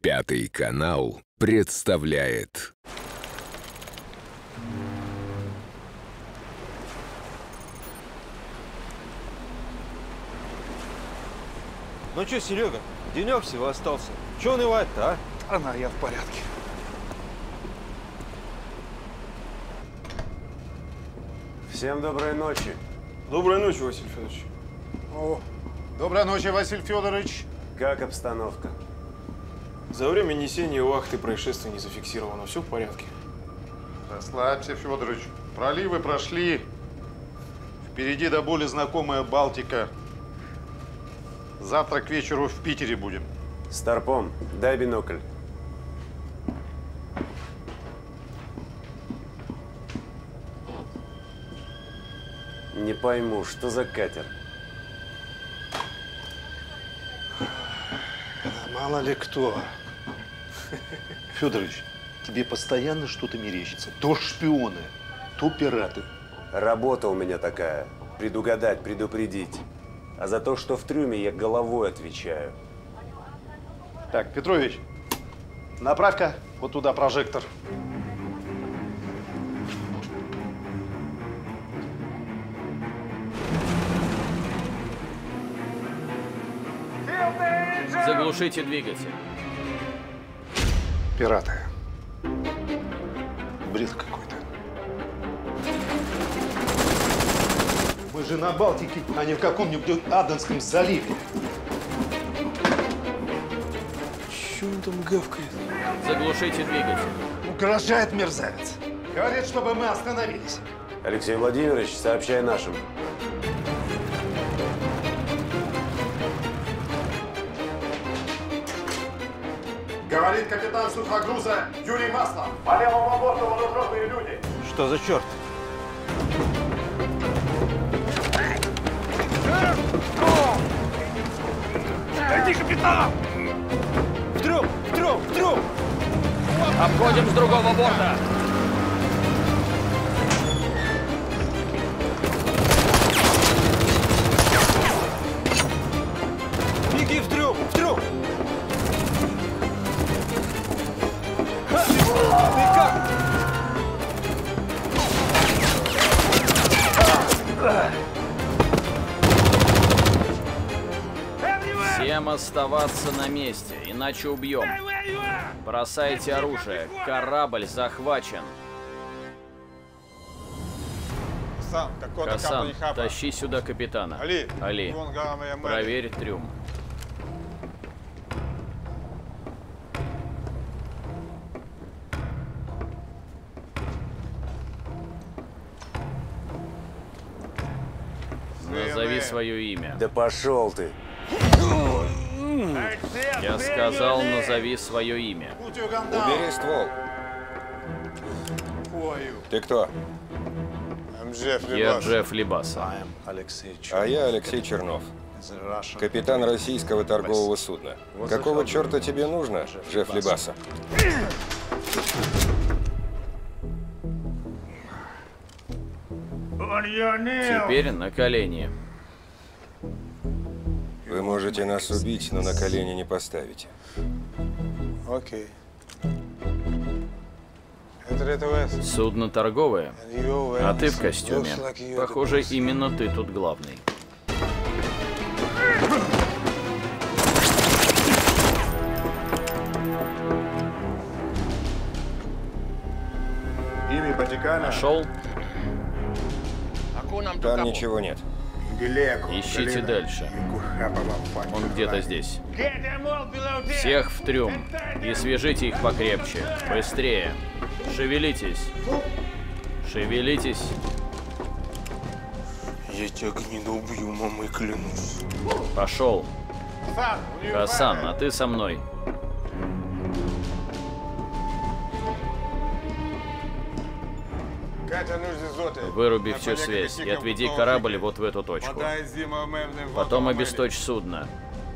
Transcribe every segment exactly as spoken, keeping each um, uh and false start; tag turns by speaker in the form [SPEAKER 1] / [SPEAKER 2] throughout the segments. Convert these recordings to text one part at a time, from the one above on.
[SPEAKER 1] Пятый канал представляет.
[SPEAKER 2] Ну что, Серега, денек всего остался. Че унывать-то, а?
[SPEAKER 3] Она, я в порядке.
[SPEAKER 4] Всем доброй ночи.
[SPEAKER 2] Доброй ночи, Василий Федорович.
[SPEAKER 3] О, доброй ночи, Василий Федорович.
[SPEAKER 4] Как обстановка?
[SPEAKER 2] За время несения вахты происшествий не зафиксировано. Все в порядке.
[SPEAKER 3] Расслабься, Федорович. Проливы прошли. Впереди до боли знакомая Балтика. Завтра к вечеру в Питере будем.
[SPEAKER 4] Старпом, дай бинокль. Не пойму, что за катер?
[SPEAKER 3] Мало ли кто. Федорович, тебе постоянно что-то мерещится. То шпионы, то пираты.
[SPEAKER 4] Работа у меня такая. Предугадать, предупредить. А за то, что в трюме, я головой отвечаю.
[SPEAKER 3] Так, Петрович, направь-ка вот туда прожектор.
[SPEAKER 5] Заглушите двигатель.
[SPEAKER 3] Пираты. Бред какой-то. Мы же на Балтике, а не в каком-нибудь Аденском заливе.
[SPEAKER 2] Че он там гавкает?
[SPEAKER 5] Заглушите двигатель.
[SPEAKER 3] Угрожает мерзавец. Говорит, чтобы мы остановились.
[SPEAKER 4] Алексей Владимирович, сообщай нашим.
[SPEAKER 3] Говорит капитан сухогруза Юрий Маслов. По левому борту вооруженные люди.
[SPEAKER 2] Что за черт?
[SPEAKER 3] Найди капитана!
[SPEAKER 2] В трюм! В трюм! В трюм!
[SPEAKER 5] Обходим с другого борта.
[SPEAKER 2] Беги в трюм! В трюм! Ты как?
[SPEAKER 5] Всем оставаться на месте, иначе убьем. Бросайте оружие. Корабль захвачен. Хасан, тащи сюда капитана. Али, проверь трюм. Назови свое имя.
[SPEAKER 4] Да пошел ты.
[SPEAKER 5] Я сказал, назови свое имя.
[SPEAKER 6] Убери ствол. Ты кто?
[SPEAKER 5] Я Джефф Либаса.
[SPEAKER 6] А я Алексей Чернов, капитан российского торгового судна. Какого черта тебе нужно, Джефф Либаса?
[SPEAKER 5] Теперь на колени.
[SPEAKER 6] Вы можете нас убить, но на колени не поставите.
[SPEAKER 2] Окей.
[SPEAKER 5] Судно торговое, а ты в костюме. Похоже, именно ты тут главный. Нашел?
[SPEAKER 6] Там ничего нет.
[SPEAKER 5] Ищите дальше. Он где-то здесь. Всех в трюм. И свяжите их покрепче. Быстрее. Шевелитесь. Шевелитесь.
[SPEAKER 2] Я тебя гнида убью, мамой клянусь.
[SPEAKER 5] Пошел. Хасан, а ты со мной. Выруби всю связь и отведи корабль вот в эту точку. Потом обесточь судно.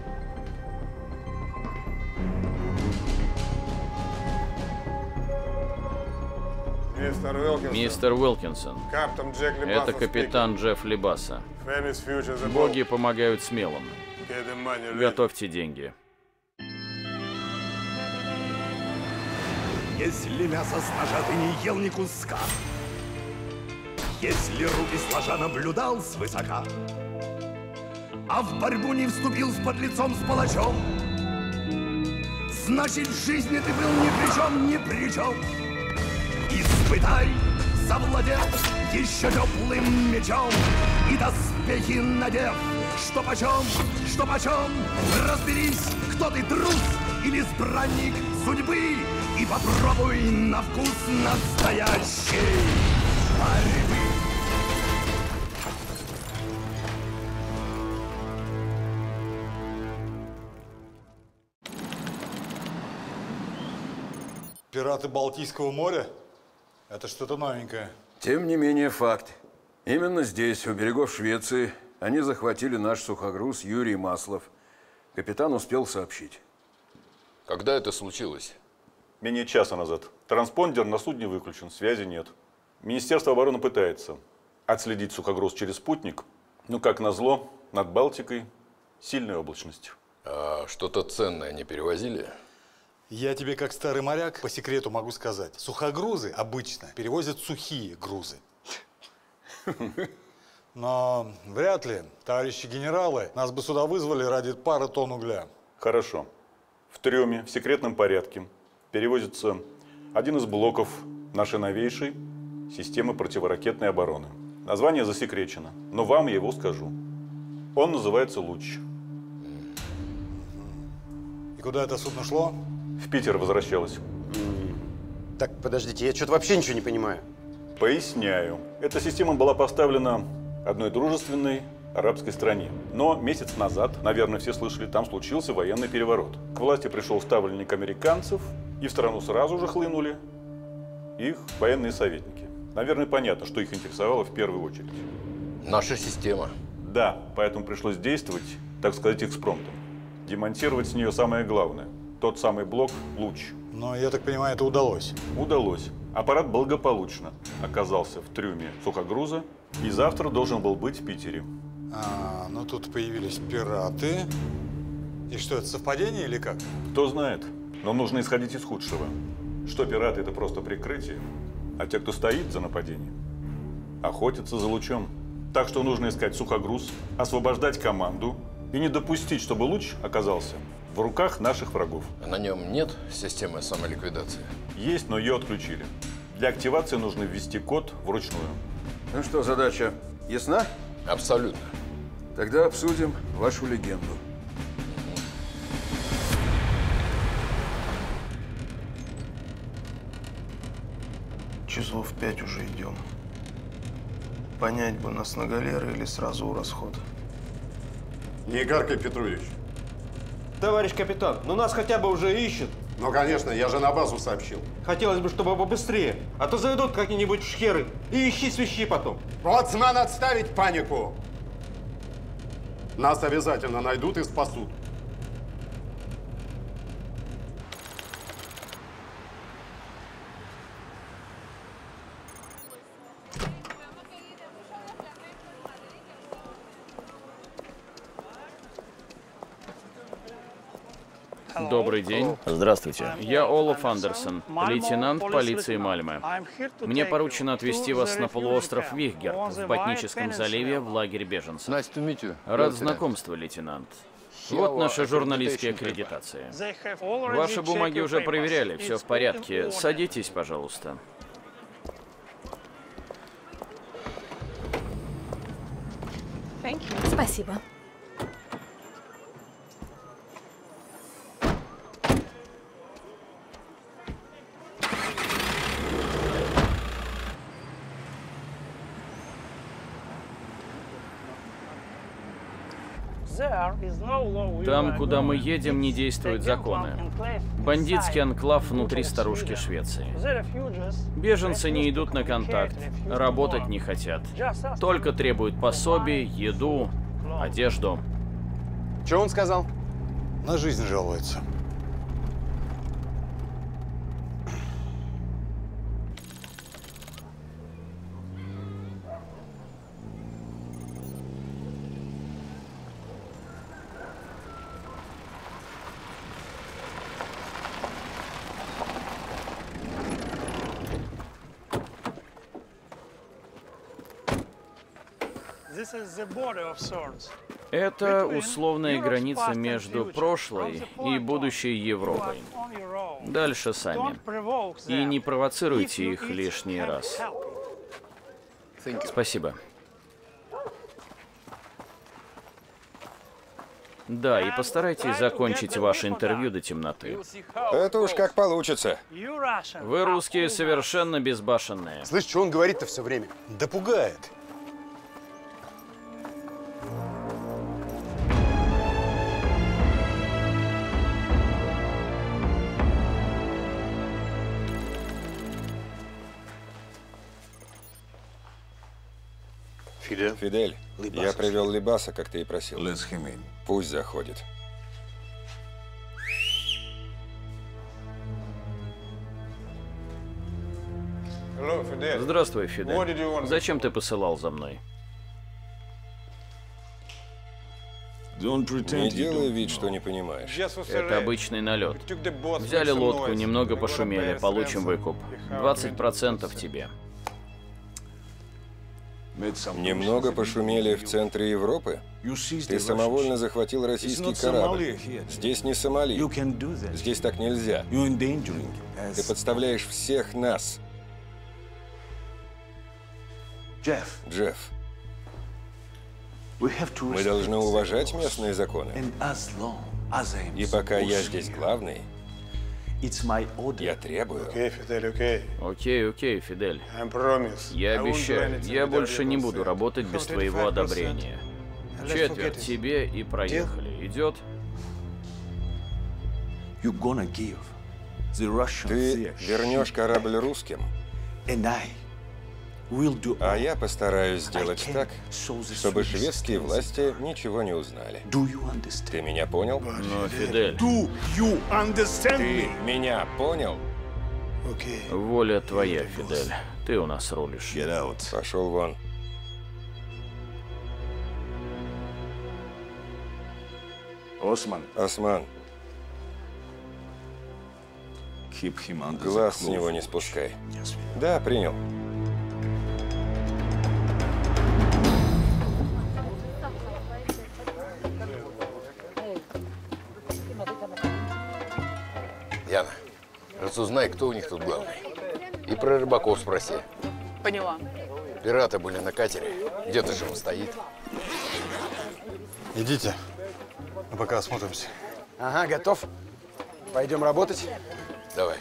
[SPEAKER 5] Мистер Уилкинсон, это капитан Джефф Либаса. Боги помогают смелым. Готовьте деньги.
[SPEAKER 7] Если мясо с ножа ты не ел ни куска, если руки сложа наблюдал свысока, а в борьбу не вступил с подлецом, с палачом, значит, в жизни ты был ни при чем, ни при чем. Испытай, завладев еще теплым мечом, и доспехи надев, что почем, что почем. Разберись, кто ты, трус или избранник судьбы, и попробуй на вкус настоящей борьбы.
[SPEAKER 8] Пираты Балтийского моря? Это что-то новенькое.
[SPEAKER 9] Тем не менее, факт. Именно здесь, у берегов Швеции, они захватили наш сухогруз Юрий Маслов. Капитан успел сообщить.
[SPEAKER 10] Когда это случилось?
[SPEAKER 11] Менее часа назад. Транспондер на судне выключен, связи нет. Министерство обороны пытается отследить сухогруз через спутник, но, как назло, над Балтикой сильная облачность.
[SPEAKER 10] А что-то ценное не перевозили?
[SPEAKER 8] Я тебе, как старый моряк, по секрету могу сказать. Сухогрузы обычно перевозят сухие грузы. Но вряд ли, товарищи генералы, нас бы сюда вызвали ради пары тонн угля.
[SPEAKER 11] Хорошо. В трюме в секретном порядке перевозится один из блоков нашей новейшей системы противоракетной обороны. Название засекречено, но вам я его скажу. Он называется «Луч».
[SPEAKER 8] И куда это судно шло?
[SPEAKER 11] В Питер возвращалось.
[SPEAKER 12] Так, подождите, я что-то вообще ничего не понимаю.
[SPEAKER 11] Поясняю. Эта система была поставлена одной дружественной арабской стране. Но месяц назад, наверное, все слышали, там случился военный переворот. К власти пришел ставленник американцев, и в страну сразу же хлынули их военные советники. Наверное, понятно, что их интересовало в первую очередь.
[SPEAKER 10] Наша система.
[SPEAKER 11] Да, поэтому пришлось действовать, так сказать, экспромтом. Демонтировать с нее самое главное. Тот самый блок «Луч».
[SPEAKER 8] Но, я так понимаю, это удалось.
[SPEAKER 11] Удалось. Аппарат благополучно оказался в трюме сухогруза и завтра должен был быть в Питере.
[SPEAKER 8] А, ну тут появились пираты. И что, это совпадение или как?
[SPEAKER 11] Кто знает. Но нужно исходить из худшего. Что пираты – это просто прикрытие, а те, кто стоит за нападением, охотятся за лучом. Так что нужно искать сухогруз, освобождать команду и не допустить, чтобы луч оказался в руках наших врагов.
[SPEAKER 10] А на нем нет системы самоликвидации?
[SPEAKER 11] Есть, но ее отключили. Для активации нужно ввести код вручную.
[SPEAKER 9] Ну что, задача ясна?
[SPEAKER 10] Абсолютно.
[SPEAKER 9] Тогда обсудим вашу легенду.
[SPEAKER 13] Часов пять уже идем. Понять бы, нас на галеры или сразу у расход.
[SPEAKER 3] Не гаркай, Петрович.
[SPEAKER 2] Товарищ капитан, ну нас хотя бы уже ищут.
[SPEAKER 3] Ну, конечно, я же на базу сообщил.
[SPEAKER 2] Хотелось бы, чтобы побыстрее. А то заведут как-нибудь шхеры и ищи свищи потом.
[SPEAKER 3] Вот надо отставить панику. Нас обязательно найдут и спасут.
[SPEAKER 5] Добрый день.
[SPEAKER 14] Здравствуйте.
[SPEAKER 5] Я Олаф Андерсон, лейтенант полиции Мальмö. Мне поручено отвезти вас на полуостров Вихгер в Ботническом заливе в лагерь беженцев. Рад знакомству, лейтенант. Вот наша журналистская аккредитация. Ваши бумаги уже проверяли, все в порядке. Садитесь, пожалуйста.
[SPEAKER 15] Спасибо.
[SPEAKER 5] Там, куда мы едем, не действуют законы. Бандитский анклав внутри старушки Швеции. Беженцы не идут на контакт, работать не хотят. Только требуют пособий, еду, одежду.
[SPEAKER 12] Что он сказал?
[SPEAKER 8] На жизнь жалуется.
[SPEAKER 5] Это условная граница между прошлой и будущей Европой. Дальше сами. И не провоцируйте их лишний раз. Спасибо. Да, и постарайтесь закончить ваше интервью до темноты.
[SPEAKER 6] Это уж как получится.
[SPEAKER 5] Вы, русские, совершенно безбашенные.
[SPEAKER 12] Слышь, что он говорит-то все время?
[SPEAKER 8] Да пугает.
[SPEAKER 6] Фидель, Фидель я привел Либаса, как ты и просил. Пусть заходит.
[SPEAKER 5] Здравствуй, Фидель. Зачем ты посылал за мной?
[SPEAKER 6] Не делай вид, что не понимаешь.
[SPEAKER 5] Это обычный налет. Взяли лодку, немного пошумели, получим выкуп. двадцать процентов тебе.
[SPEAKER 6] Немного пошумели в центре Европы? Ты самовольно захватил российский корабль. Здесь не Сомали. Здесь так нельзя. Ты подставляешь всех нас. Джефф, мы должны уважать местные законы. И пока я здесь главный, я требую.
[SPEAKER 12] Окей, Фидель, окей.
[SPEAKER 5] Окей, окей, Фидель. Я обещаю, я больше не буду работать без твоего одобрения. Четверть тебе и проехали. Идет?
[SPEAKER 6] Ты вернешь корабль русским, а я постараюсь сделать так, чтобы шведские власти ничего не узнали. Ты меня понял?
[SPEAKER 5] Ну, Фидель.
[SPEAKER 6] Ты меня понял?
[SPEAKER 5] Воля твоя, Фидель. Ты у нас рулишь.
[SPEAKER 6] Пошел вон.
[SPEAKER 14] Осман.
[SPEAKER 6] Осман. Глаз с него не спускай. Да, принял.
[SPEAKER 10] Яна, разузнай, кто у них тут главный. И про рыбаков спроси.
[SPEAKER 15] Поняла.
[SPEAKER 10] Пираты были на катере. Где-то же он стоит.
[SPEAKER 8] Идите. Мы пока осмотримся.
[SPEAKER 12] Ага, готов. Пойдем работать?
[SPEAKER 10] Давай.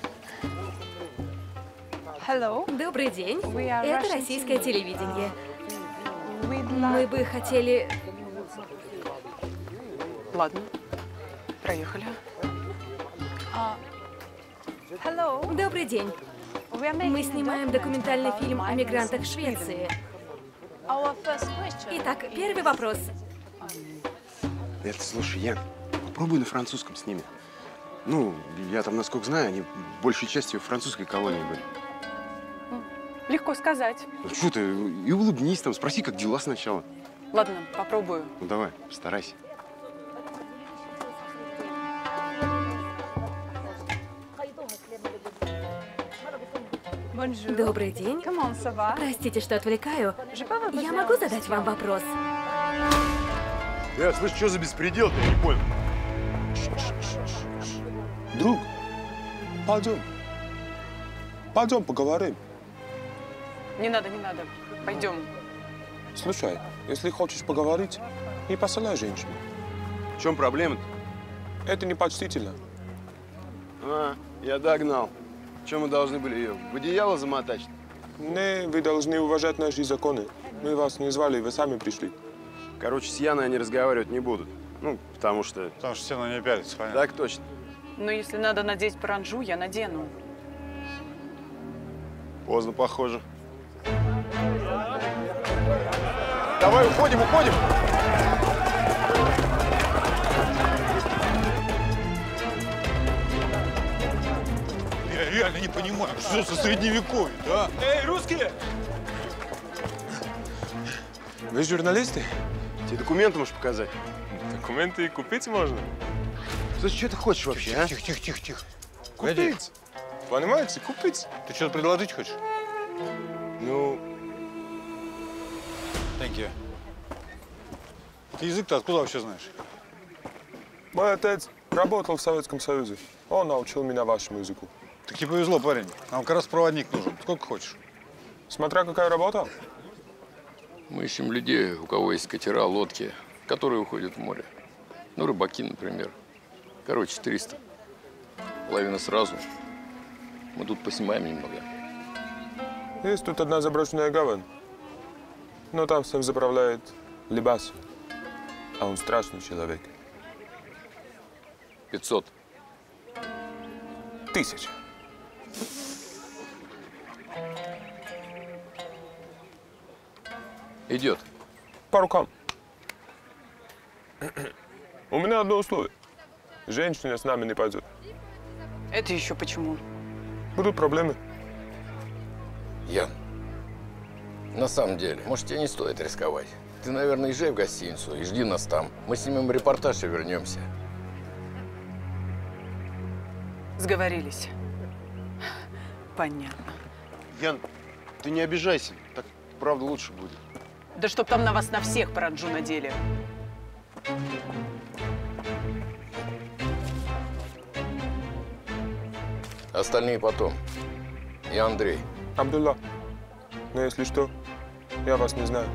[SPEAKER 16] Hello. Добрый день. Это российское телевидение. Мы бы хотели...
[SPEAKER 15] Ладно. Проехали.
[SPEAKER 16] Hello. Добрый день. Мы снимаем документальный фильм о мигрантах в Швеции. Итак, первый вопрос.
[SPEAKER 12] Это, слушай, Ян, попробуй на французском с ними. Ну, я там, насколько знаю, они большей частью французской колонии были.
[SPEAKER 15] Легко сказать.
[SPEAKER 12] Ну, что ты, и улыбнись там, спроси, как дела сначала.
[SPEAKER 15] Ладно, попробую.
[SPEAKER 12] Ну, давай, старайся.
[SPEAKER 16] Добрый день. Простите, что отвлекаю. Я могу задать вам вопрос?
[SPEAKER 12] Э, слышь, что за беспредел-то? Я не понял.
[SPEAKER 17] Друг, пойдем. Пойдем поговорим.
[SPEAKER 15] Не надо, не надо. Пойдем.
[SPEAKER 17] Слушай, если хочешь поговорить, не посылай женщину.
[SPEAKER 12] В чем проблема-то?
[SPEAKER 17] Это непочтительно.
[SPEAKER 12] А, я догнал. Чем мы должны были ее? В одеяло замотать?
[SPEAKER 17] Не, вы должны уважать наши законы. Мы вас не звали, вы сами пришли.
[SPEAKER 12] Короче, с Яной они разговаривать не будут. Ну, потому что…
[SPEAKER 8] Потому что все на нее пялятся, понятно.
[SPEAKER 12] Так точно.
[SPEAKER 15] Но если надо надеть паранджу, я надену.
[SPEAKER 12] Поздно, похоже. Давай, уходим, уходим!
[SPEAKER 8] Я реально не понимаю, что за средневековье, а? Эй, русские!
[SPEAKER 17] Вы журналисты?
[SPEAKER 12] Тебе документы можешь показать?
[SPEAKER 17] Документы и купить можно.
[SPEAKER 12] Слушай, что ты хочешь вообще, а?
[SPEAKER 8] Тихо, тихо, тихо, тихо.
[SPEAKER 17] Купить. Понимаете, купить.
[SPEAKER 8] Ты что-то предложить хочешь?
[SPEAKER 17] Ну…
[SPEAKER 8] Thank you. Ты язык-то откуда вообще знаешь?
[SPEAKER 17] Мой отец работал в Советском Союзе. Он научил меня вашему языку.
[SPEAKER 8] Так тебе повезло, парень. Нам как раз проводник нужен. Сколько хочешь?
[SPEAKER 17] Смотря какая работа.
[SPEAKER 10] Мы ищем людей, у кого есть катера, лодки, которые уходят в море. Ну, рыбаки, например. Короче, четыреста. Половина сразу. Мы тут поснимаем немного.
[SPEAKER 17] Есть тут одна заброшенная гавань. Но там всем заправляет Либас. А он страшный человек.
[SPEAKER 10] пятьсот.
[SPEAKER 17] Тысяча.
[SPEAKER 10] Идет.
[SPEAKER 17] По рукам. У меня одно условие. Женщина с нами не пойдет.
[SPEAKER 15] Это еще почему?
[SPEAKER 17] Будут проблемы.
[SPEAKER 10] Ян, на самом деле, может, тебе не стоит рисковать. Ты, наверное, езжай в гостиницу и жди нас там. Мы снимем репортаж и вернемся.
[SPEAKER 15] Сговорились. Понятно.
[SPEAKER 12] Ян, ты не обижайся. Так, правда, лучше будет.
[SPEAKER 15] Да чтоб там на вас на всех паранджу надели.
[SPEAKER 10] Остальные потом. И Андрей.
[SPEAKER 17] Абдулла. Но если что, я вас не знаю.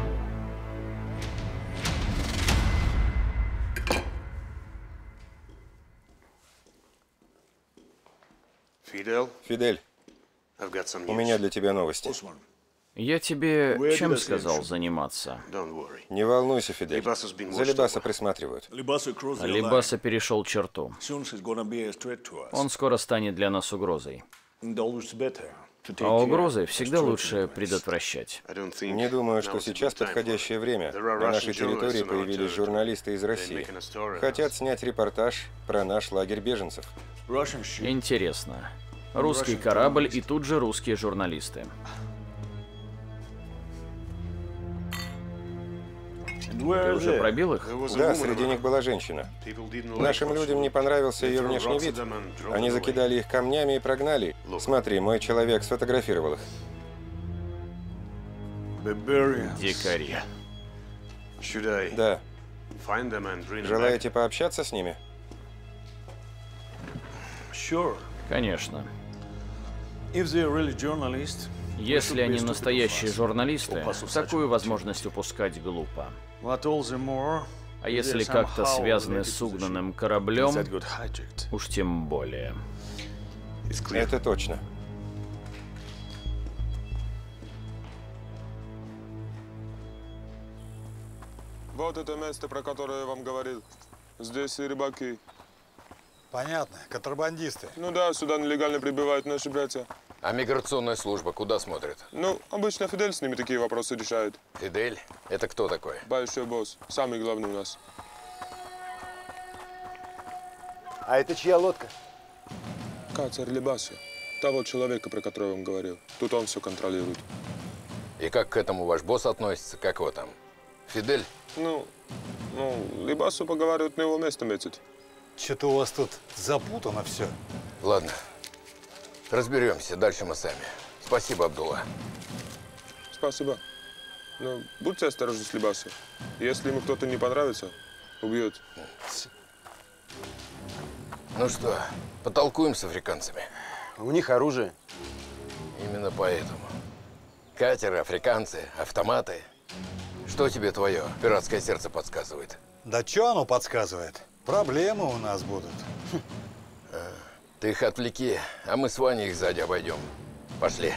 [SPEAKER 6] Фидель, у меня для тебя новости.
[SPEAKER 5] Я тебе чем сказал заниматься?
[SPEAKER 6] Не волнуйся, Фидель. За Либаса присматривают.
[SPEAKER 5] Либаса перешел черту. Он скоро станет для нас угрозой. А угрозы всегда лучше предотвращать.
[SPEAKER 6] Не думаю, что сейчас подходящее время. На нашей территории появились журналисты из России. Хотят снять репортаж про наш лагерь беженцев.
[SPEAKER 5] Интересно. Русский корабль и тут же русские журналисты. Ты уже пробил их?
[SPEAKER 6] Да, среди них была женщина. Нашим людям не понравился ее внешний вид. Они закидали их камнями и прогнали. Смотри, мой человек сфотографировал их.
[SPEAKER 5] Дикари.
[SPEAKER 6] Да. Желаете пообщаться с ними?
[SPEAKER 5] Конечно. Если они настоящие журналисты, такую возможность упускать глупо. А если как-то связаны с угнанным кораблем, уж тем более.
[SPEAKER 6] Это точно.
[SPEAKER 17] Вот это место, про которое я вам говорил. Здесь и рыбаки.
[SPEAKER 8] Понятно, контрабандисты.
[SPEAKER 17] Ну да, сюда нелегально прибывают наши братья.
[SPEAKER 10] А миграционная служба куда смотрит?
[SPEAKER 17] Ну, обычно Фидель с ними такие вопросы решает.
[SPEAKER 10] Фидель? Это кто такой?
[SPEAKER 17] Большой босс. Самый главный у нас.
[SPEAKER 12] А это чья лодка?
[SPEAKER 17] Катер Либаса. Того человека, про которого я вам говорил. Тут он все контролирует.
[SPEAKER 10] И как к этому ваш босс относится? Как его там? Фидель?
[SPEAKER 17] Ну, ну, Либасу поговаривают на его место метить.
[SPEAKER 8] Что-то у вас тут запутано все.
[SPEAKER 10] Ладно. Разберемся. Дальше мы сами. Спасибо, Абдулла.
[SPEAKER 17] Спасибо. Но будьте осторожны с Либасу. Если ему кто-то не понравится, убьет.
[SPEAKER 10] Ну что, потолкуем с африканцами?
[SPEAKER 12] У них оружие.
[SPEAKER 10] Именно поэтому. Катеры, африканцы, автоматы. Что тебе твое пиратское сердце подсказывает?
[SPEAKER 8] Да что оно подсказывает? Проблемы у нас будут.
[SPEAKER 10] Ты их отвлеки, а мы с Ваней их сзади обойдем. Пошли.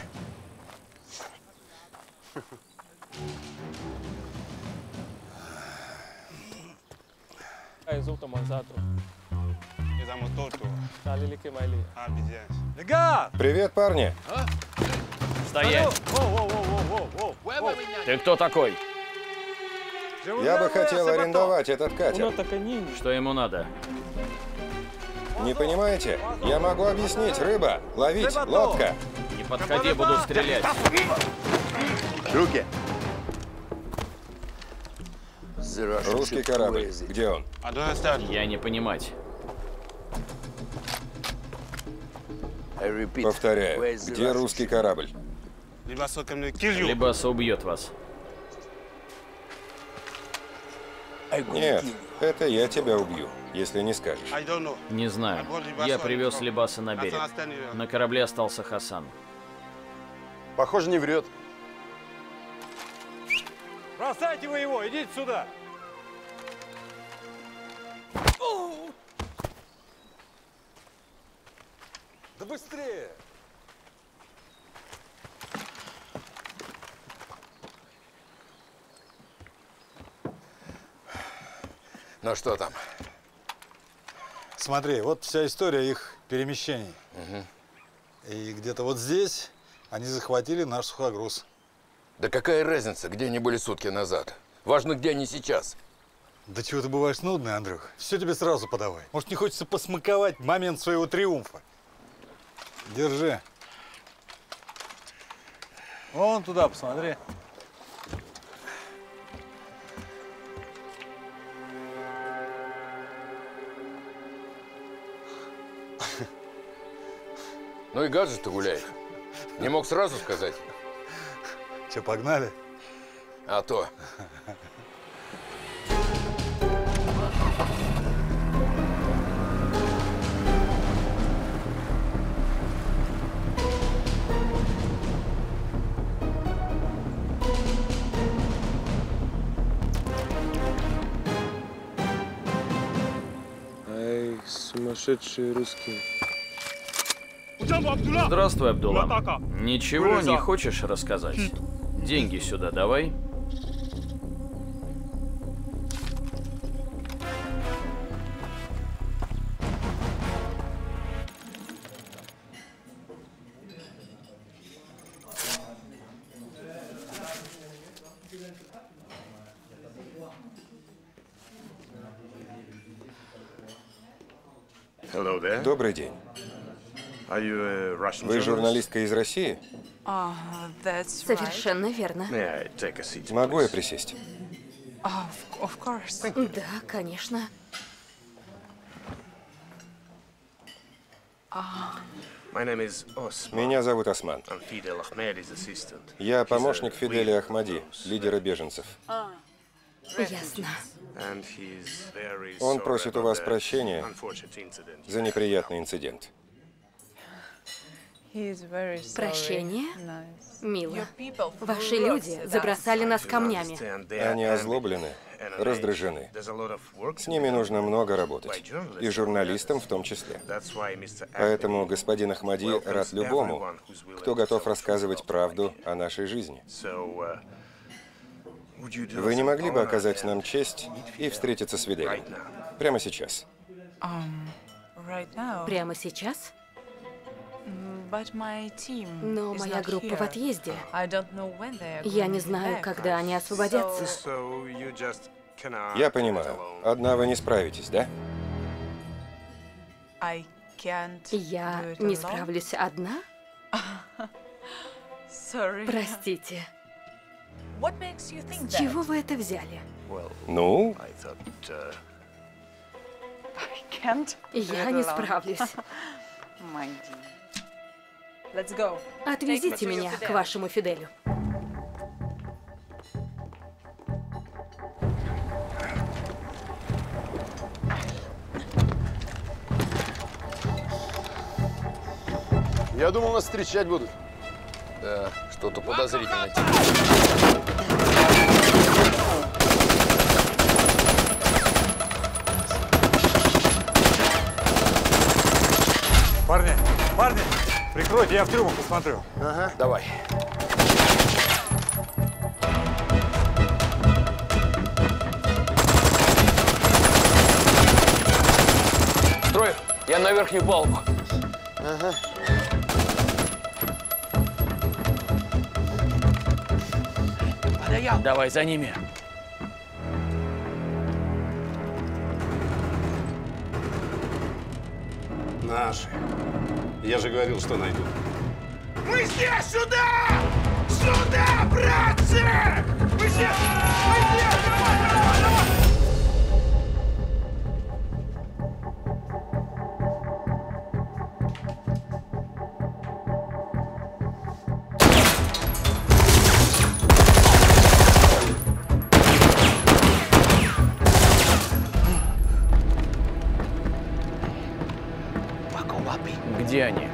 [SPEAKER 6] Привет, парни.
[SPEAKER 5] Стоять. Ты кто такой?
[SPEAKER 6] Я бы хотел арендовать этот катер.
[SPEAKER 5] Что ему надо?
[SPEAKER 6] Не понимаете? Я могу объяснить. Рыба, ловить, лодка.
[SPEAKER 5] Не подходи, буду стрелять.
[SPEAKER 12] Руки.
[SPEAKER 6] Русский корабль. Где он?
[SPEAKER 5] Я не понимать.
[SPEAKER 6] Повторяю. Где русский корабль?
[SPEAKER 5] Либаса убьет вас.
[SPEAKER 6] Нет, это я тебя убью, если не скажешь.
[SPEAKER 5] Не знаю. Я привез Либаса на берег. На корабле остался Хасан.
[SPEAKER 12] Похоже, не врет.
[SPEAKER 2] Бросайте вы его, идите сюда! Да быстрее!
[SPEAKER 18] Ну что там?
[SPEAKER 8] Смотри, вот вся история их перемещений.
[SPEAKER 18] Угу.
[SPEAKER 8] И где-то вот здесь они захватили наш сухогруз.
[SPEAKER 18] Да какая разница, где они были сутки назад? Важно, где они сейчас.
[SPEAKER 8] Да чего ты бываешь нудный, Андрюх? Все тебе сразу подавай. Может, не хочется посмаковать момент своего триумфа? Держи. Вон туда посмотри.
[SPEAKER 18] Ну и гаджет-то гуляет. Не мог сразу сказать?
[SPEAKER 8] Че, погнали?
[SPEAKER 18] А то.
[SPEAKER 17] Ай, сумасшедшие русские.
[SPEAKER 5] Здравствуй, Абдулла. Ничего не хочешь рассказать? Деньги сюда давай.
[SPEAKER 6] Добрый день. Вы журналистка из России?
[SPEAKER 16] Совершенно верно.
[SPEAKER 6] Могу я присесть?
[SPEAKER 16] Да, конечно.
[SPEAKER 6] Меня зовут Осман. Я помощник Фиделя Ахмади, лидера беженцев.
[SPEAKER 16] Ясно.
[SPEAKER 6] Он просит у вас прощения за неприятный инцидент.
[SPEAKER 16] Прощение? Мило. Ваши люди забросали нас камнями.
[SPEAKER 6] Они озлоблены, раздражены. С ними нужно много работать. И журналистам в том числе. Поэтому господин Ахмади рад любому, кто готов рассказывать правду о нашей жизни. Вы не могли бы оказать нам честь и встретиться с Фиделем? Прямо сейчас.
[SPEAKER 16] Прямо сейчас? Но моя группа в отъезде. Я не знаю, когда они освободятся.
[SPEAKER 6] Я понимаю. Одна вы не справитесь, да?
[SPEAKER 16] Я не справлюсь одна? Простите. С чего вы это взяли?
[SPEAKER 6] Ну?
[SPEAKER 16] Я не справлюсь. Отвезите меня к вашему Фиделю.
[SPEAKER 18] Я думал, нас встречать будут. Да, что-то подозрительное.
[SPEAKER 2] Парни, парни, прикройте, я в трюмах посмотрю.
[SPEAKER 18] Ага. Давай. Строй, я на верхнюю балку. Ага.
[SPEAKER 5] Давай за ними.
[SPEAKER 3] Наши. Я же говорил, что найдут.
[SPEAKER 7] Мы здесь! Сюда! Сюда, братцы! Мы здесь! Мы здесь! Давай, давай, давай!
[SPEAKER 5] Где они?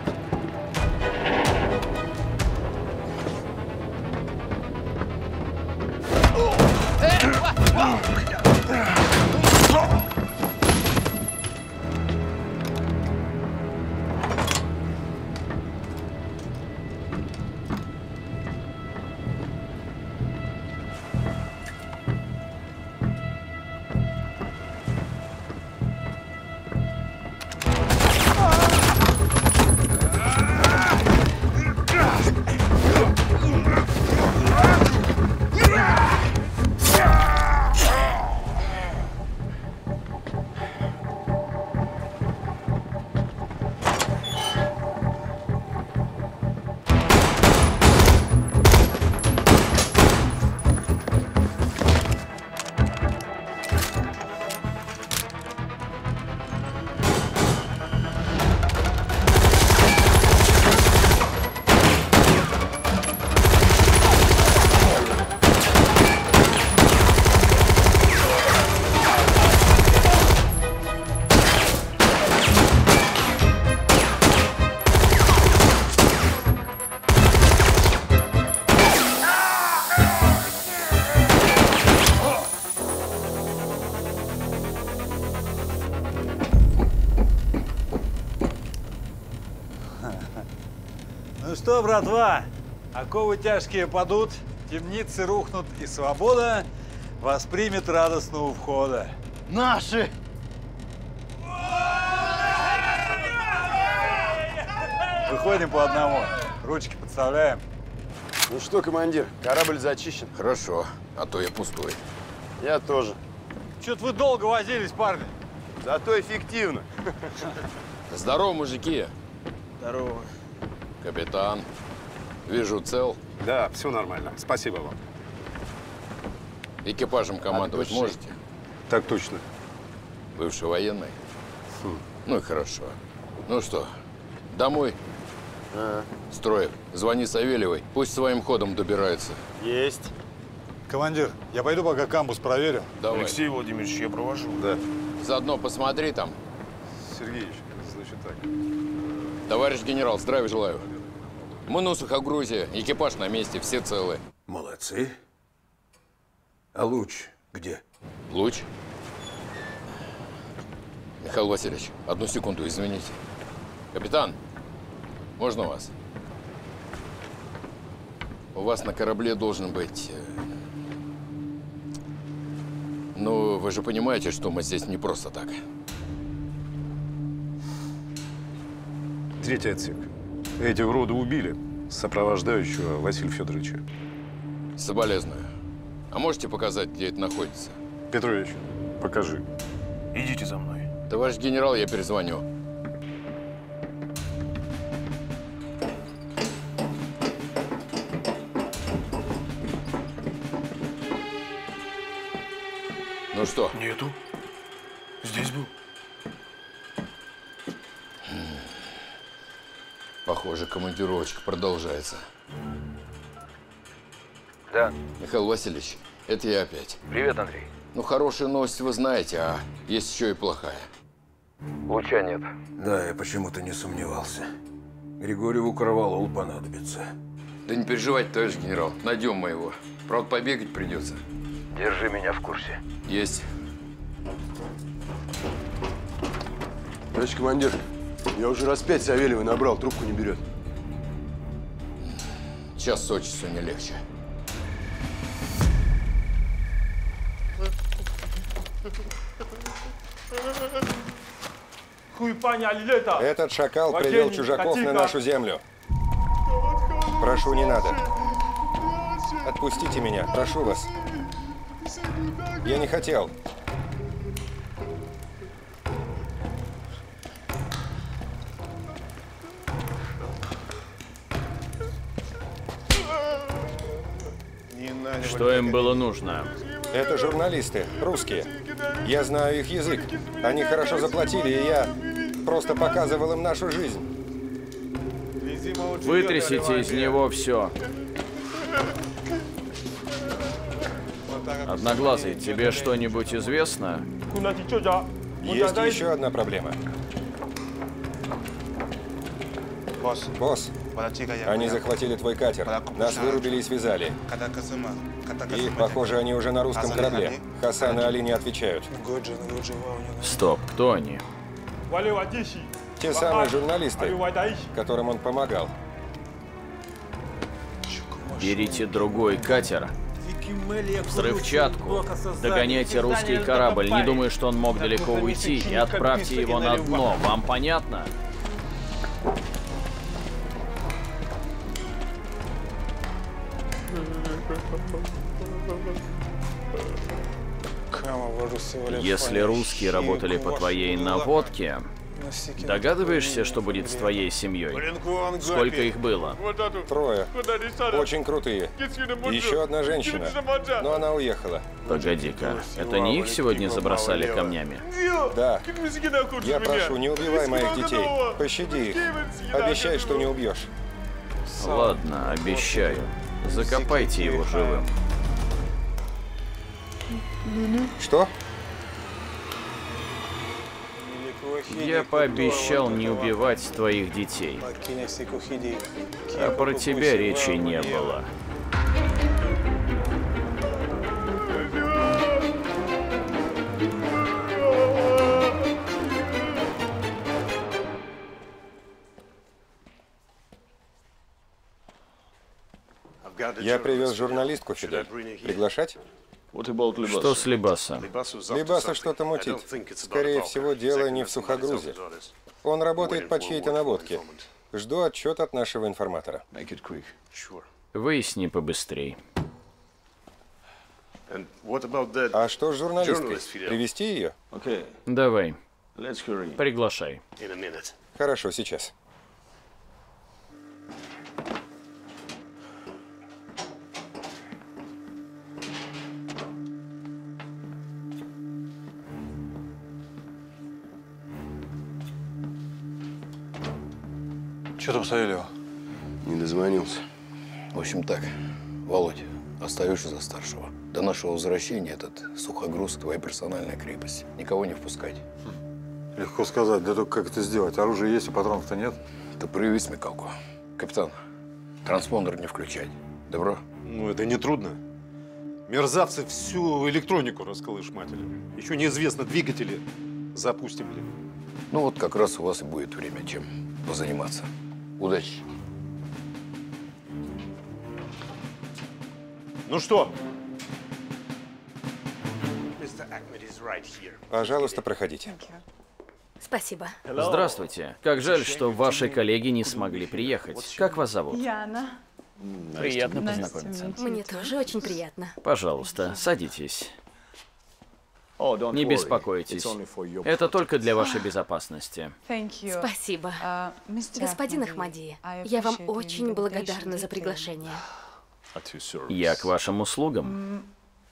[SPEAKER 8] Ну что, братва, оковы тяжкие падут, темницы рухнут, и свобода воспримет радостно у входа.
[SPEAKER 19] Наши!
[SPEAKER 8] Выходим по одному, ручки подставляем.
[SPEAKER 12] Ну что, командир, корабль зачищен.
[SPEAKER 18] Хорошо, а то я пустой.
[SPEAKER 12] Я тоже.
[SPEAKER 8] Чё-то вы долго возились, парни.
[SPEAKER 12] Зато эффективно.
[SPEAKER 18] Здорово, мужики.
[SPEAKER 19] Здорово.
[SPEAKER 18] Капитан, вижу, цел.
[SPEAKER 3] Да, все нормально. Спасибо вам.
[SPEAKER 18] Экипажем командовать можете?
[SPEAKER 3] Так точно.
[SPEAKER 18] Бывший военный? Хм. Ну и хорошо. Ну что, домой?
[SPEAKER 12] А.
[SPEAKER 18] Строев, звони Савельевой, пусть своим ходом добирается.
[SPEAKER 12] Есть.
[SPEAKER 8] Командир, я пойду пока камбус проверю.
[SPEAKER 18] Давай.
[SPEAKER 19] Алексей Владимирович, я провожу.
[SPEAKER 3] Да.
[SPEAKER 18] Заодно посмотри там.
[SPEAKER 3] Сергеевич, значит так.
[SPEAKER 18] Товарищ генерал, здравия желаю. Мы на сухогрузе, экипаж на месте, все целы.
[SPEAKER 9] Молодцы. А луч где?
[SPEAKER 18] Луч? Михаил Васильевич, одну секунду, извините. Капитан, можно вас? У вас на корабле должен быть… Ну, вы же понимаете, что мы здесь не просто так.
[SPEAKER 3] Третий отсек. Эти уроды убили сопровождающего Василия Федоровича.
[SPEAKER 18] Соболезную. А можете показать, где это находится?
[SPEAKER 3] Петрович, покажи.
[SPEAKER 19] Идите за мной.
[SPEAKER 18] Товарищ генерал, я перезвоню. Ну что?
[SPEAKER 19] Нету. Здесь был.
[SPEAKER 18] Похоже, командировочка продолжается.
[SPEAKER 20] Да.
[SPEAKER 18] Михаил Васильевич, это я опять.
[SPEAKER 20] Привет, Андрей.
[SPEAKER 18] Ну, хорошая новость вы знаете, а есть еще и плохая.
[SPEAKER 20] Луча нет.
[SPEAKER 9] Да, я почему-то не сомневался. Григорьеву Каравалол понадобится.
[SPEAKER 18] Да не переживайте, товарищ генерал, найдем мы его. Правда, побегать придется.
[SPEAKER 20] Держи меня в курсе.
[SPEAKER 18] Есть.
[SPEAKER 12] Товарищ командир, я уже раз пять Савельевой набрал, трубку не берет.
[SPEAKER 18] Час от часу не легче.
[SPEAKER 6] Этот шакал привел чужаков на нашу землю. Прошу, не надо. Отпустите меня, прошу вас. Я не хотел.
[SPEAKER 5] Что им было нужно?
[SPEAKER 6] Это журналисты, русские. Я знаю их язык. Они хорошо заплатили, и я просто показывал им нашу жизнь.
[SPEAKER 5] Вытрясите из него все. Одноглазый, тебе что-нибудь известно?
[SPEAKER 6] Есть еще одна проблема. Босс, они захватили твой катер. Нас вырубили и связали. И, похоже, они уже на русском корабле. Хасан и Али не отвечают.
[SPEAKER 5] Стоп, кто они?
[SPEAKER 6] Те самые журналисты, которым он помогал.
[SPEAKER 5] Берите другой катер. Взрывчатку. Догоняйте русский корабль. Не думаю, что он мог далеко уйти. И отправьте его на дно. Вам понятно? Если русские работали по твоей наводке, догадываешься, что будет с твоей семьей? Сколько их было?
[SPEAKER 6] Трое. Очень крутые. Еще одна женщина. Но она уехала.
[SPEAKER 5] Погоди-ка, это не их сегодня забросали камнями?
[SPEAKER 6] Да. Я прошу, не убивай моих детей. Пощади их. Обещай, что не убьешь.
[SPEAKER 5] Ладно, обещаю. Закопайте его живым.
[SPEAKER 6] Что?
[SPEAKER 5] Я пообещал не убивать твоих детей. А про тебя речи не было.
[SPEAKER 6] Я привез журналистку, Фидель. Приглашать?
[SPEAKER 5] Что с Либаса?
[SPEAKER 6] Либаса что-то мутит. Скорее всего, дело не в сухогрузе. Он работает по чьей-то наводке. Жду отчет от нашего информатора.
[SPEAKER 5] Выясни побыстрей.
[SPEAKER 6] А что с журналисткой? Привезти ее?
[SPEAKER 5] Давай. Приглашай.
[SPEAKER 6] Хорошо, сейчас.
[SPEAKER 8] Что там Савельева?
[SPEAKER 10] Не дозвонился. В общем так, Володя, остаешься за старшего. До нашего возвращения этот сухогруз – твоя персональная крепость. Никого не впускать.
[SPEAKER 8] Хм. Легко сказать, да только как это сделать? Оружие есть, а патронов-то нет.
[SPEAKER 10] Да прояви смекалку. Капитан, транспондер не включать. Добро?
[SPEAKER 3] Ну, это не трудно. Мерзавцы всю электронику расколышматили. Еще неизвестно, двигатели запустим ли.
[SPEAKER 10] Ну вот как раз у вас и будет время чем позаниматься. Удачи.
[SPEAKER 3] Ну что?
[SPEAKER 6] Пожалуйста, проходите.
[SPEAKER 16] Спасибо.
[SPEAKER 5] Здравствуйте. Как жаль, что ваши коллеги не смогли приехать. Как вас зовут?
[SPEAKER 16] Яна.
[SPEAKER 5] Приятно познакомиться.
[SPEAKER 16] Мне тоже очень приятно.
[SPEAKER 5] Пожалуйста, садитесь. Не беспокойтесь. Это только для вашей безопасности.
[SPEAKER 16] Спасибо. Господин Ахмади, я вам очень благодарна за приглашение.
[SPEAKER 5] Я к вашим услугам.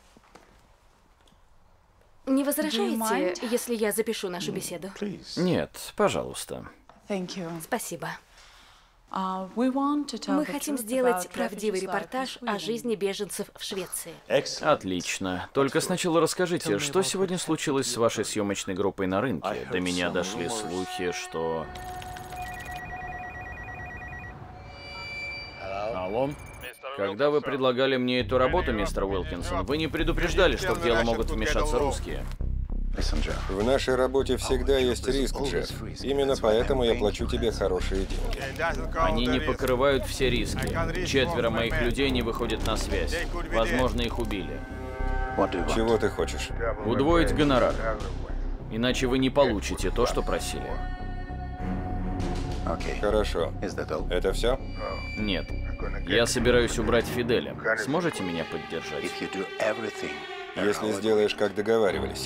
[SPEAKER 16] Не возражаете, если я запишу нашу беседу?
[SPEAKER 5] Нет, пожалуйста.
[SPEAKER 16] Спасибо. Мы хотим сделать правдивый репортаж о жизни беженцев в Швеции.
[SPEAKER 5] Отлично. Только сначала расскажите, что сегодня случилось с вашей съемочной группой на рынке? До меня дошли слухи, что... Алло? Когда вы предлагали мне эту работу, мистер Уилкинсон, вы не предупреждали, что в дело могут вмешаться русские.
[SPEAKER 6] В нашей работе всегда есть риск, Джефф. Именно поэтому я плачу тебе хорошие деньги.
[SPEAKER 5] Они не покрывают все риски. Четверо моих людей не выходят на связь. Возможно, их убили.
[SPEAKER 6] Чего ты хочешь?
[SPEAKER 5] Удвоить гонорар. Иначе вы не получите то, что просили.
[SPEAKER 6] Хорошо. Это все?
[SPEAKER 5] Нет. Я собираюсь убрать Фиделя. Сможете меня поддержать?
[SPEAKER 6] Если сделаешь, как договаривались.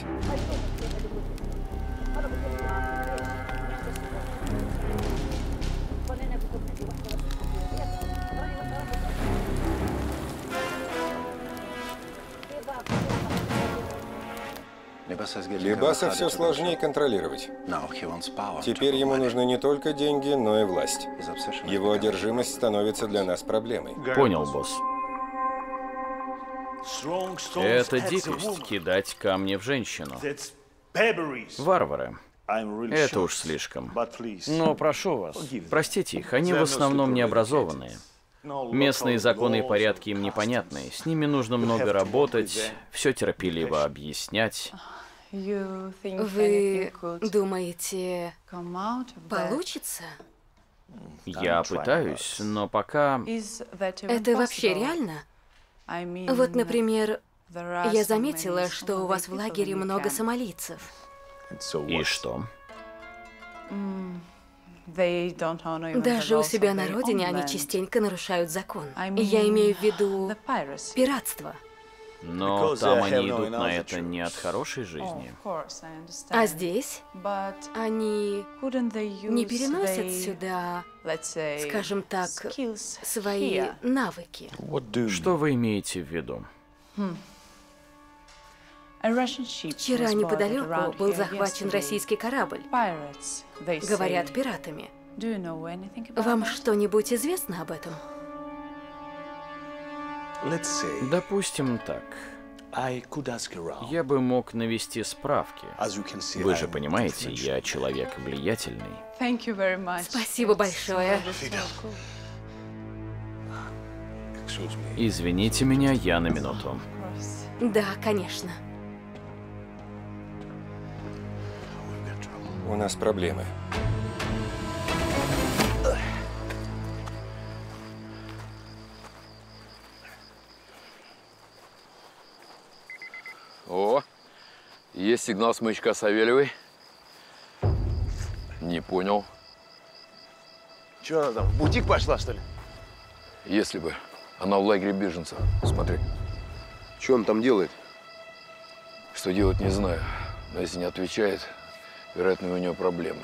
[SPEAKER 6] Либаса все сложнее контролировать. Теперь ему нужны не только деньги, но и власть. Его одержимость становится для нас проблемой.
[SPEAKER 5] Понял, босс. Это дикость — кидать камни в женщину. Варвары. Это уж слишком. Но прошу вас, простите их, они в основном необразованные. Местные законы и порядки им непонятны. С ними нужно много работать, все терпеливо объяснять.
[SPEAKER 16] Вы думаете, получится?
[SPEAKER 5] Я пытаюсь, но пока...
[SPEAKER 16] Это вообще реально? Вот, например, я заметила, что у вас в лагере много сомалийцев.
[SPEAKER 5] И что?
[SPEAKER 16] Даже у себя на родине они частенько нарушают закон. Я имею в виду пиратство.
[SPEAKER 5] Но там они идут на это не от хорошей жизни.
[SPEAKER 16] А здесь они не переносят сюда, скажем так, свои навыки.
[SPEAKER 5] Что вы имеете в виду?
[SPEAKER 16] Вчера неподалеку был захвачен российский корабль. Говорят, пиратами. Вам что-нибудь известно об этом?
[SPEAKER 5] Допустим так. Я бы мог навести справки. Вы же понимаете, я человек влиятельный.
[SPEAKER 16] Спасибо большое.
[SPEAKER 5] Извините меня, я на минуту.
[SPEAKER 16] Да, конечно.
[SPEAKER 6] У нас проблемы.
[SPEAKER 18] О, есть сигнал с маячка Савельевой. Не понял.
[SPEAKER 12] Че она там, в бутик пошла, что ли?
[SPEAKER 18] Если бы. Она в лагере беженцев. Смотри.
[SPEAKER 12] Что он там делает?
[SPEAKER 18] Что делать, не знаю. Но если не отвечает, вероятно, у нее проблемы.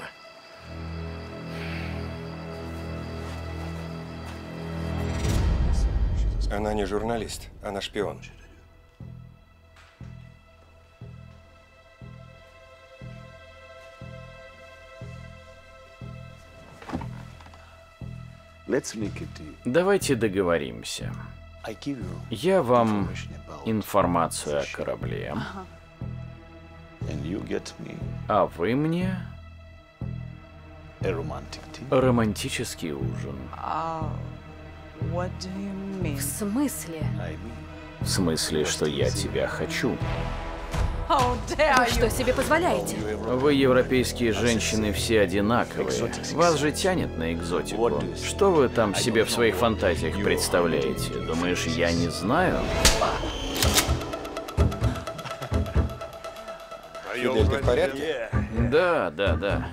[SPEAKER 6] Она не журналист, она шпион.
[SPEAKER 5] Давайте договоримся. Я вам информацию о корабле, а вы мне романтический ужин.
[SPEAKER 16] В смысле?
[SPEAKER 5] В смысле, что я тебя хочу.
[SPEAKER 16] Вы что себе позволяете?
[SPEAKER 5] Вы, европейские женщины, все одинаковые. Вас же тянет на экзотику. Что вы там себе в своих фантазиях представляете? Думаешь, я не знаю?
[SPEAKER 6] Фидель, ты в порядке?
[SPEAKER 5] Да, да, да.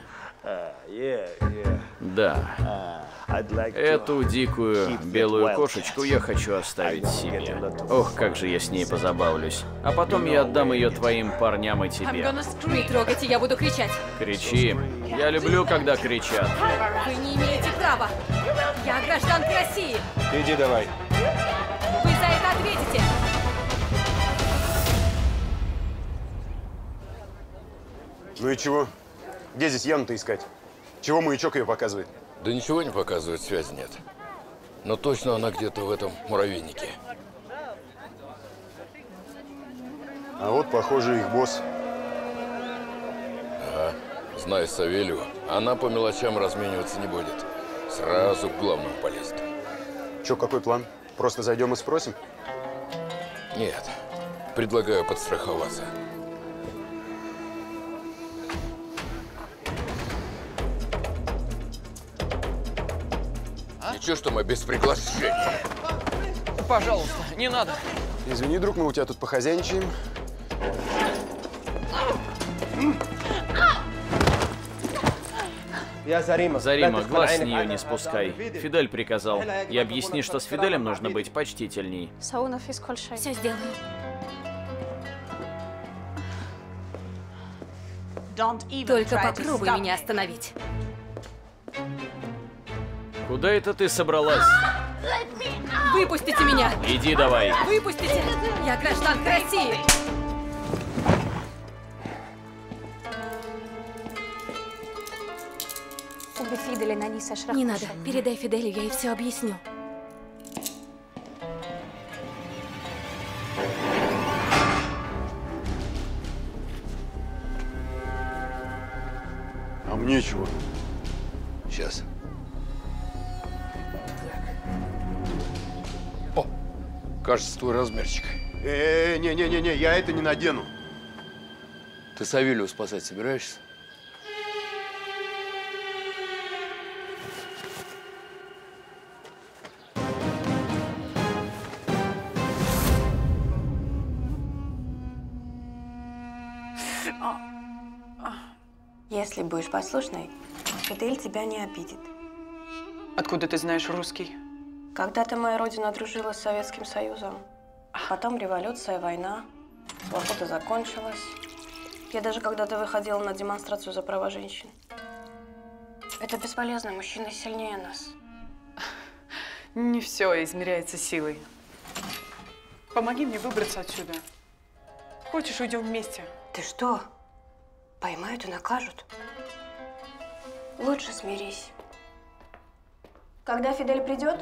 [SPEAKER 5] Да. Эту дикую белую кошечку я хочу оставить себе. Ох, как же я с ней позабавлюсь. А потом я отдам ее твоим парням и тебе.
[SPEAKER 16] Не трогайте, я буду кричать.
[SPEAKER 5] Кричи. Я люблю, когда кричат.
[SPEAKER 16] Вы не имеете права. Я гражданка России.
[SPEAKER 6] Иди давай.
[SPEAKER 16] Вы за это ответите.
[SPEAKER 12] Ну и чего? Где здесь яму-то искать? Чего маячок ее показывает?
[SPEAKER 18] Да ничего не показывает, связи нет. Но точно она где-то в этом муравейнике.
[SPEAKER 12] А вот, похоже, их босс.
[SPEAKER 18] Ага. Зная Савелью, она по мелочам размениваться не будет. Сразу к главному полезет.
[SPEAKER 12] Че, какой план? Просто зайдем и спросим?
[SPEAKER 18] Нет. Предлагаю подстраховаться. Ничего, что мы без приглашения.
[SPEAKER 5] Пожалуйста, не надо.
[SPEAKER 12] Извини, друг, мы у тебя тут похозяйничаем.
[SPEAKER 5] Зарима, глаз с нее не спускай. Фидель приказал. И объясни, что с Фиделем нужно быть почтительней.
[SPEAKER 16] Все сделаю. Только попробуй меня остановить.
[SPEAKER 5] Куда это ты собралась?
[SPEAKER 16] Выпустите меня!
[SPEAKER 5] Иди давай.
[SPEAKER 16] Выпустите! Я гражданка России! Не надо. Передай Фиделю, я ей все объясню.
[SPEAKER 12] Нечего.
[SPEAKER 18] Сейчас. О, кажется, твой размерчик.
[SPEAKER 12] Э, не-не-не-не, я это не надену.
[SPEAKER 18] Ты Савелию спасать собираешься?
[SPEAKER 21] Если будешь послушной, Фидель тебя не обидит.
[SPEAKER 15] Откуда ты знаешь русский?
[SPEAKER 21] Когда-то моя родина дружила с Советским Союзом. Потом революция, война, свобода закончилась. Я даже когда-то выходила на демонстрацию за права женщин. Это бесполезно, мужчины сильнее нас.
[SPEAKER 15] Не все измеряется силой. Помоги мне выбраться отсюда. Хочешь, уйдем вместе?
[SPEAKER 21] Ты что? Поймают и накажут. Лучше смирись. Когда Фидель придет,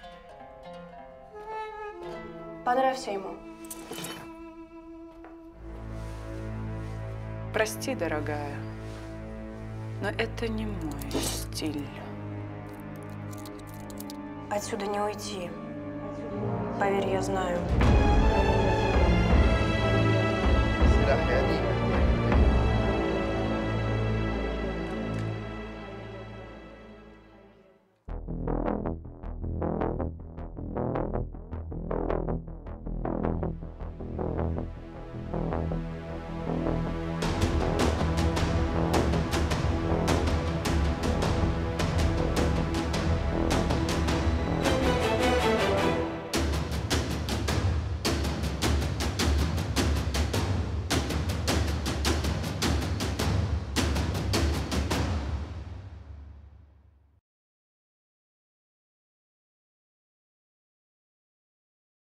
[SPEAKER 21] понравься ему.
[SPEAKER 15] Прости, дорогая, но это не мой стиль.
[SPEAKER 21] Отсюда не уйти. Поверь, я знаю.
[SPEAKER 13] سلاح يعني